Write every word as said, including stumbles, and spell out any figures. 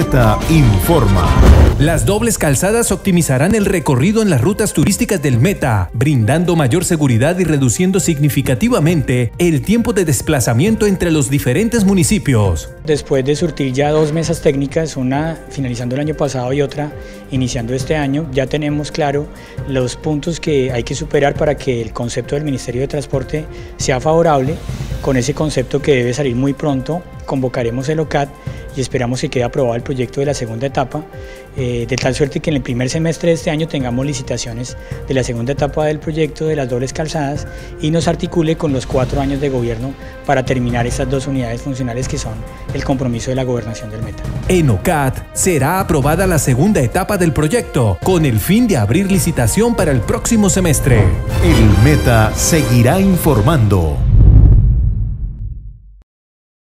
Meta informa. Las dobles calzadas optimizarán el recorrido en las rutas turísticas del Meta, brindando mayor seguridad y reduciendo significativamente el tiempo de desplazamiento entre los diferentes municipios. Después de surtir ya dos mesas técnicas, una finalizando el año pasado y otra iniciando este año, ya tenemos claro los puntos que hay que superar para que el concepto del Ministerio de Transporte sea favorable. Con ese concepto, que debe salir muy pronto, convocaremos el O C A T y esperamos que quede aprobado el proyecto de la segunda etapa, eh, de tal suerte que en el primer semestre de este año tengamos licitaciones de la segunda etapa del proyecto de las dobles calzadas y nos articule con los cuatro años de gobierno para terminar estas dos unidades funcionales que son el compromiso de la gobernación del Meta. En O C A T será aprobada la segunda etapa del proyecto con el fin de abrir licitación para el próximo semestre. El Meta seguirá informando.